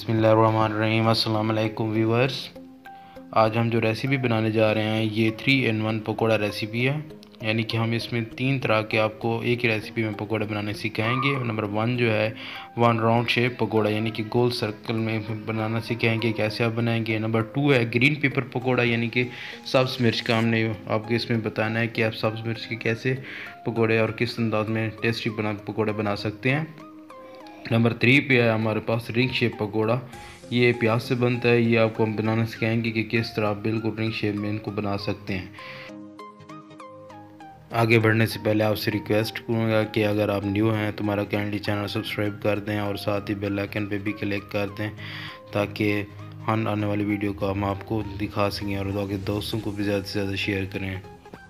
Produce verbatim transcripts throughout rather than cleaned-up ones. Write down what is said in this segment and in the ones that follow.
बिस्मिल्लाहिर्रहमानिर्रहीम। अस्सलाम वालेकुम व्यूअर्स। आज हम जो रेसिपी बनाने जा रहे हैं ये three in one pakora recipe है, यानी कि हम इसमें तीन तरह के आपको एक ही रेसिपी में पकोड़े बनाने सिखाएंगे। नंबर वन जो है वन राउंड शेप पकोड़ा, यानी कि गोल सर्कल में बनाना सिखाएंगे कैसे आप बनाएंगे। नंबर टू है ग्रीन पेपर पकोड़ा, यानी कि सब्ज़ मिर्च का हमने आपको इसमें बताना है कि आप सब्ज़ मिर्च के कैसे पकोड़े और किस अंदाज में टेस्टी बना पकोड़े बना सकते हैं। नंबर थ्री पे है हमारे पास रिंग शेप पकोड़ा, ये प्याज से बनता है। ये आपको हम बनाना सिखाएंगे कि किस तरह आप बिल्कुल रिंग शेप में इनको बना सकते हैं। आगे बढ़ने से पहले आपसे रिक्वेस्ट करूँगा कि अगर आप न्यू हैं तो हमारा काइंडली चैनल सब्सक्राइब कर दें और साथ ही बेल आइकन पे भी क्लिक कर दें ताकि हर आने वाली वीडियो को हम आपको दिखा सकें और ताकि दोस्तों को भी ज़्यादा से ज़्यादा शेयर करें।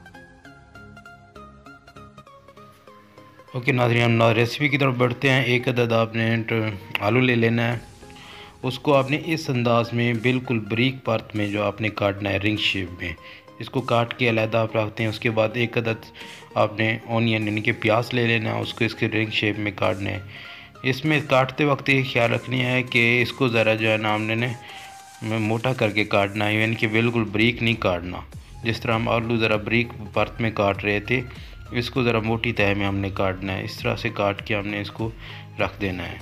ओके नाज़रीन, हम रेसिपी की तरफ बढ़ते हैं। एक अदद आपने आलू ले लेना है, उसको आपने इस अंदाज में बिल्कुल बारीक परत में जो आपने काटना है रिंग शेप में, इसको काट के अलहदा आप रखते हैं। उसके बाद एक अदद आपने ऑनियन यानी कि प्याज ले लेना है, उसको इसके रिंग शेप में काटना है। इसमें काटते वक्त ये ख्याल रखनी है कि इसको ज़रा जो है ना हमने मोटा करके काटना है, यानी कि बिल्कुल बारीक नहीं काटना। जिस तरह हम आलू ज़रा बारीक परत में काट रहे थे, इसको ज़रा मोटी तह में हमने काटना है। इस तरह से काट के हमने इसको रख देना है।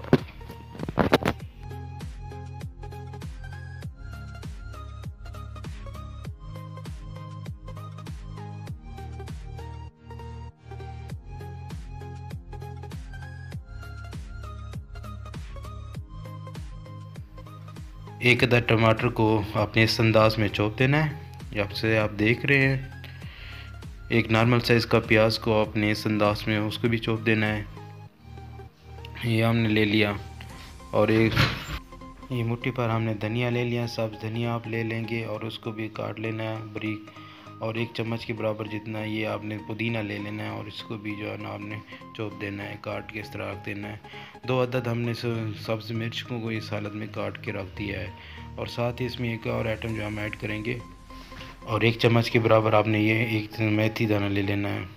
एक अदर टमाटर को आपने इस अंदाज में चौप देना है, आपसे आप देख रहे हैं। एक नॉर्मल साइज़ का प्याज को आपने इस अंदाज में उसको भी चौप देना है। ये हमने ले लिया। और एक ये मुट्ठी पर हमने धनिया ले लिया, सब्ज़ धनिया आप ले लेंगे और उसको भी काट लेना है बारीक। और एक चम्मच के बराबर जितना ये आपने पुदीना ले लेना है और इसको भी जो है ना आपने चौप देना है, काट के इस तरह रख देना है। दो अदद हमने सब्ज़ मिर्च को इस हालत में काट के रख दिया है। और साथ ही इसमें एक और आइटम जो हम ऐड करेंगे, और एक चम्मच के बराबर आपने ये एक मेथी दाना ले लेना है।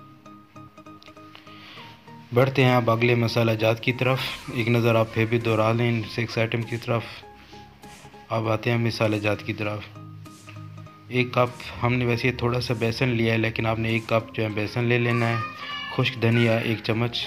बढ़ते हैं अब अगले मसाला जात की तरफ। एक नज़र आप फिर भी दोहरा लें सिक्स आइटम की तरफ। अब आते हैं मसाले जात की तरफ। एक कप हमने वैसे थोड़ा सा बेसन लिया है, लेकिन आपने एक कप जो है बेसन ले लेना है। खुश्क धनिया एक चम्मच,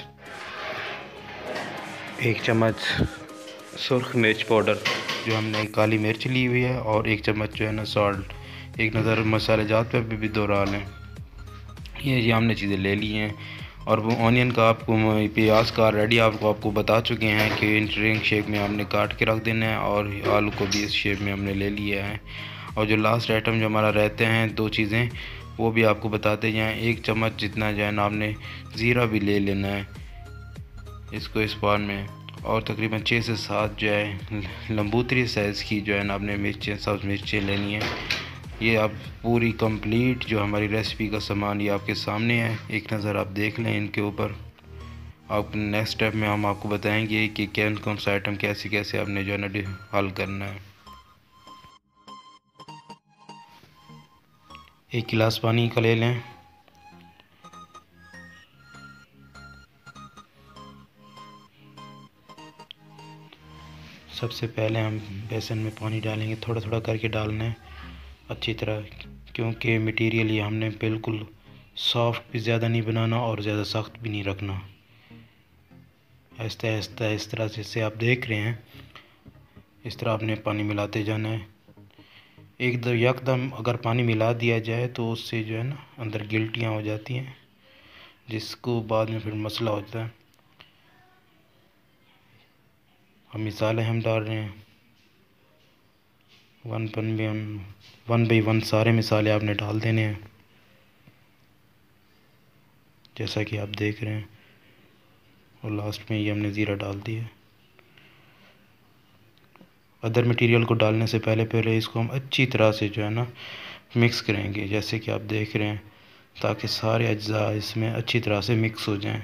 एक चम्मच सुर्ख मिर्च पाउडर जो हमने काली मिर्च ली हुई है, और एक चम्मच जो है ना सॉल्ट। एक नज़र मसाले जात पर भी, भी दोहरा लें। ये ये हमने चीज़ें ले ली हैं। और वो ऑनियन का आपको प्याज का रेडी आपको आपको बता चुके हैं कि रिंग शेप में हमने काट के रख देना है, और आलू को भी इस शेप में हमने ले लिया है। और जो लास्ट आइटम जो हमारा रहते हैं दो चीज़ें, वो भी आपको बताते जाएं। एक चम्मच जितना जो है ना आपने ज़ीरा भी ले लेना है इसको इस पान में, और तकरीबन छः से सात जो है लंबूतरी साइज़ की जो है ना आपने मिर्चें सब्ज़ मिर्चें लेनी है। ये आप पूरी कंप्लीट जो हमारी रेसिपी का सामान ये आपके सामने है, एक नज़र आप देख लें इनके ऊपर। आप नेक्स्ट स्टेप में हम आपको बताएंगे कि कौन कौन सा आइटम कैसे कैसे आपने जो है ना हल करना है। एक गिलास पानी का ले लें। सबसे पहले हम बेसन में पानी डालेंगे, थोड़ा थोड़ा करके डालना है अच्छी तरह, क्योंकि मटेरियल ये हमने बिल्कुल सॉफ्ट भी ज़्यादा नहीं बनाना और ज़्यादा सख्त भी नहीं रखना। आहिस्ता आहिस्ता इस तरह से से आप देख रहे हैं, इस तरह आपने पानी मिलाते जाना है। एक दम यकदम अगर पानी मिला दिया जाए तो उससे जो है ना अंदर गिल्टियाँ हो जाती हैं, जिसको बाद में फिर मसला होता है। हम मिसालें हम डाल रहे हैं one one by one one by one सारे मिसाले आपने डाल देने हैं जैसा कि आप देख रहे हैं। और लास्ट में ये हमने ज़ीरा डाल दिया। अदर मटेरियल को डालने से पहले पहले इसको हम अच्छी तरह से जो है ना मिक्स करेंगे, जैसे कि आप देख रहे हैं, ताकि सारे अज्जा इसमें अच्छी तरह से मिक्स हो जाएं।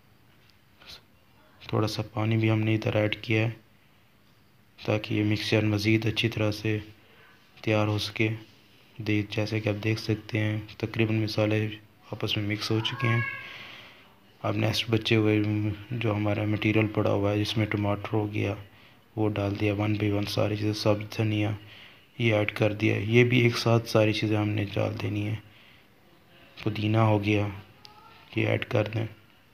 थोड़ा सा पानी भी हमने इधर ऐड किया है ताकि ये मिक्सचर मज़ीद अच्छी तरह से तैयार हो सके। देख जैसे कि आप देख सकते हैं तकरीबन मसाले आपस में मिक्स हो चुके हैं। अब नेक्स्ट बचे हुए जो हमारा मटेरियल पड़ा हुआ है, जिसमें टमाटर हो गया, वो डाल दिया वन बाई वन, सारी चीज़ें, सब धनिया ये ऐड कर दिया। ये भी एक साथ सारी चीज़ें हमने डाल देनी है। पुदीना हो गया, ये ऐड कर दें।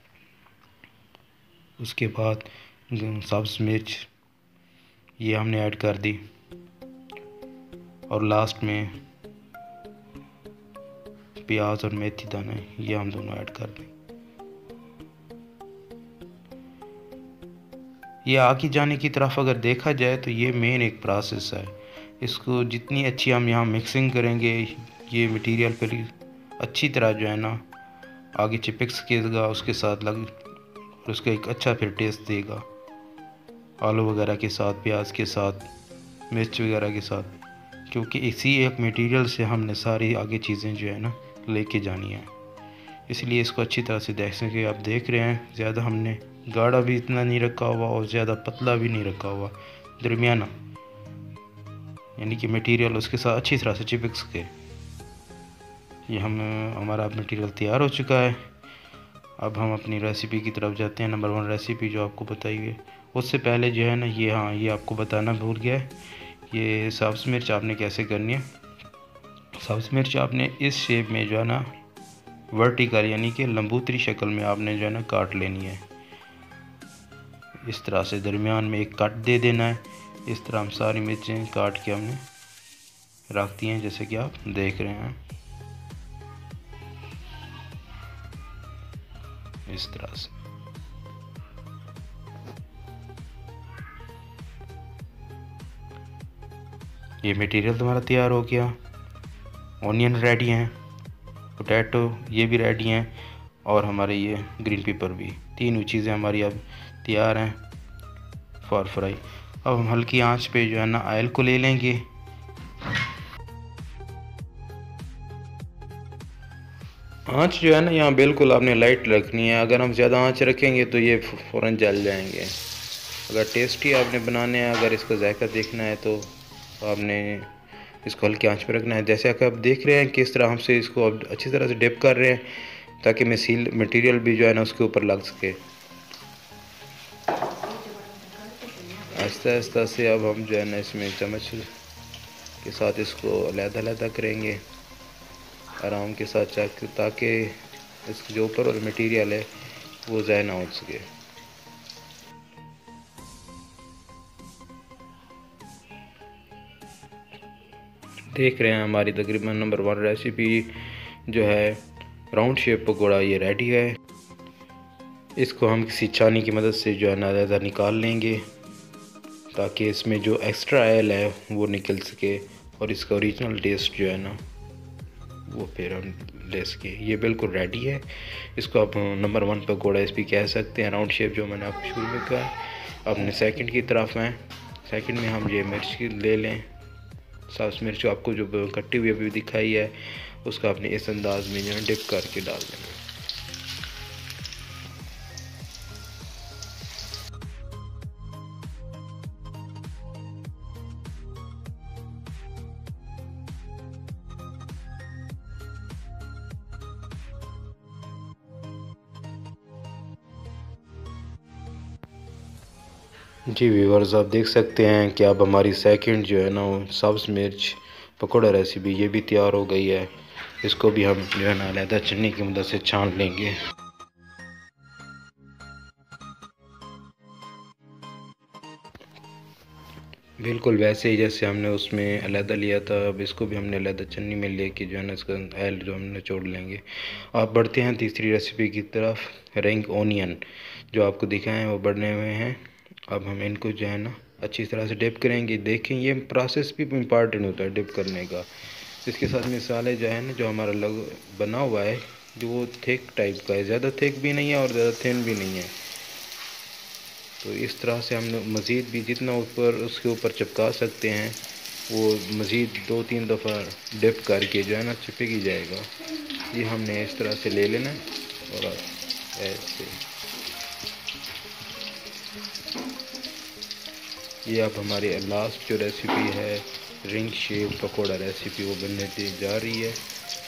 उसके बाद सब्ज़ मिर्च ये हमने ऐड कर दी, और लास्ट में प्याज और मेथी दाने ये हम दोनों ऐड कर दें। ये आगे जाने की तरफ अगर देखा जाए तो ये मेन एक प्रोसेस है। इसको जितनी अच्छी हम यहाँ मिक्सिंग करेंगे, ये मटेरियल पर अच्छी तरह जो है ना आगे चिपक सकेगा उसके साथ लग, और उसका एक अच्छा फिर टेस्ट देगा आलू वगैरह के साथ, प्याज के साथ, मिर्च वगैरह के साथ, क्योंकि इसी एक मटेरियल से हमने सारी आगे चीज़ें जो है ना लेके जानी है। इसलिए इसको अच्छी तरह से देख सकें। आप देख रहे हैं ज़्यादा हमने गाढ़ा भी इतना नहीं रखा हुआ और ज़्यादा पतला भी नहीं रखा हुआ, दरमियाना, यानी कि मटेरियल उसके साथ अच्छी तरह से चिपक सके। ये हम हमारा मटेरियल तैयार हो चुका है। अब हम अपनी रेसिपी की तरफ जाते हैं। नंबर वन रेसिपी जो आपको बताई है, उससे पहले जो है ना ये, हाँ ये आपको बताना भूल गया है, ये सब्ज़ मिर्च आपने कैसे करनी है। सब्ज़ मिर्च आपने इस शेप में जो है ना वर्टिकल यानी कि लंबूतरी शक्ल में आपने जो है ना काट लेनी है। इस तरह से दरमियान में एक कट दे देना है। इस तरह हम सारी मिर्चें काट के हमने रख दी हैं, जैसे कि आप देख रहे हैं इस तरह से। ये मटेरियल तुम्हारा तैयार हो गया। ऑनियन रेडी हैं, पोटैटो ये भी रेडी हैं, और हमारे ये ग्रीन पेपर भी, तीनों चीज़ें हमारी अब तैयार हैं फॉर फ्राई। अब हम हल्की आंच पे जो है ना ऑयल को ले लेंगे। आंच जो है ना यहाँ बिल्कुल आपने लाइट रखनी है। अगर हम ज़्यादा आंच रखेंगे तो ये फ़ौरन जल जाएंगे। अगर टेस्टी आपने बनाने हैं, अगर इसका जायका देखना है तो आपने इसको हल्की आंच पे रखना है। जैसे कि आप देख रहे हैं किस तरह हमसे इसको अब अच्छी तरह से डिप कर रहे हैं, ताकि मसील मटेरियल भी जो है ना उसके ऊपर लग सके। आहिस्ता आहिस्ता से अब हम जो है ना इसमें चम्मच के साथ इसको अलग-अलग करेंगे आराम के साथ, ताकि इसके जो ऊपर वाला मटेरियल है वो ज़ाया ना हो सके। देख रहे हैं हमारी तकरीबन नंबर वन रेसिपी जो है राउंड शेप पकौड़ा ये रेडी है। इसको हम किसी छानी की मदद से जो है ना ज़्यादा निकाल लेंगे, ताकि इसमें जो एक्स्ट्रा ऑयल है वो निकल सके और इसका ओरिजिनल टेस्ट जो है ना वो फिर हम ले सके। ये बिल्कुल रेडी है। इसको आप नंबर वन पकौड़ा इस भी कह सकते हैं, राउंड शेप जो मैंने आपको शुरू में कहा। अपने सेकंड की तरफ हैं, सेकंड में हम ये मिर्च की ले लें। सब्ज़ मिर्च आपको जो कट्टी हुई अभी दिखाई है उसका आपने इस अंदाज में जो है डिप करके डाल देंगे। जी व्यूअर्स, आप देख सकते हैं कि अब हमारी सेकंड जो है ना सब्ज़ मिर्च पकौड़ा रेसिपी ये भी तैयार हो गई है। इसको भी हम जो है ना अलग चटनी की मदद से छान लेंगे। बिल्कुल वैसे ही जैसे हमने उसमें अलग लिया था, अब इसको भी हमने अलग चटनी में लेके जो है ना इसका ऑयल जो हमने छोड़ लेंगे। आप बढ़ते हैं तीसरी रेसिपी की तरफ। रिंग ओनियन जो आपको दिखाएं वो बढ़ने हुए हैं। अब हम इनको जो है ना अच्छी तरह से डिप करेंगे। देखें ये प्रोसेस भी इम्पॉर्टेंट होता है डिप करने का। इसके साथ मिसाले जो है ना जो हमारा लग बना हुआ है जो वो थिक टाइप का है, ज़्यादा थिक भी नहीं है और ज़्यादा थिन भी नहीं है। तो इस तरह से हम मज़ीद भी जितना ऊपर उसके ऊपर चिपका सकते हैं वो मज़ीद दो तीन दफ़ा डिप करके जो है ना चिपक ही जाएगा। ये हमने इस तरह से ले लेना और ऐसे। ये अब हमारी लास्ट जो रेसिपी है रिंग शेप पकोड़ा रेसिपी वो बनने जा रही है।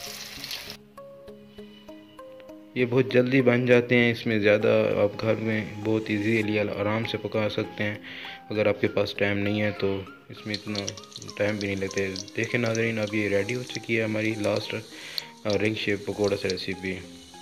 ये बहुत जल्दी बन जाते हैं, इसमें ज़्यादा आप घर में बहुत इजीली आराम से पका सकते हैं। अगर आपके पास टाइम नहीं है तो इसमें इतना टाइम भी नहीं लगते। देखें नाज़रीन, अब ये रेडी हो चुकी है हमारी लास्ट रिंग शेप पकौड़ा से रेसिपी।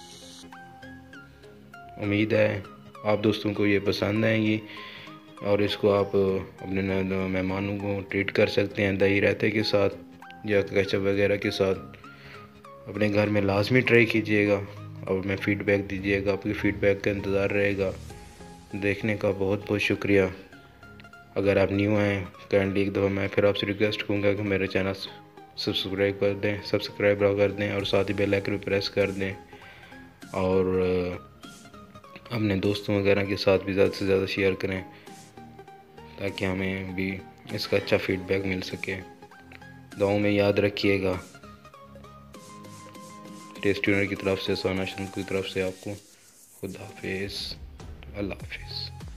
उम्मीद है आप दोस्तों को ये पसंद आएगी और इसको आप अपने मेहमानों को ट्रीट कर सकते हैं दही रायते के साथ या केचप वगैरह के साथ। अपने घर में लाजमी ट्राई कीजिएगा और मैं फ़ीडबैक दीजिएगा, आपकी फ़ीडबैक का इंतज़ार रहेगा। देखने का बहुत बहुत शुक्रिया। अगर आप न्यू हैं काइंडली एक दफ़ा मैं फिर आपसे रिक्वेस्ट करूँगा कि मेरे चैनल सब्सक्राइब कर दें सब्सक्राइब कर दें और साथ ही बेल आइकन भी प्रेस कर दें और अपने दोस्तों वगैरह के साथ भी ज़्यादा से ज़्यादा शेयर करें ताकि हमें भी इसका अच्छा फीडबैक मिल सके। दुआओं में याद रखिएगा। टेस्टी ओनर की तरफ से, सोना शर्म की तरफ से आपको खुदा हाफिज़, अल्लाह हाफिज़।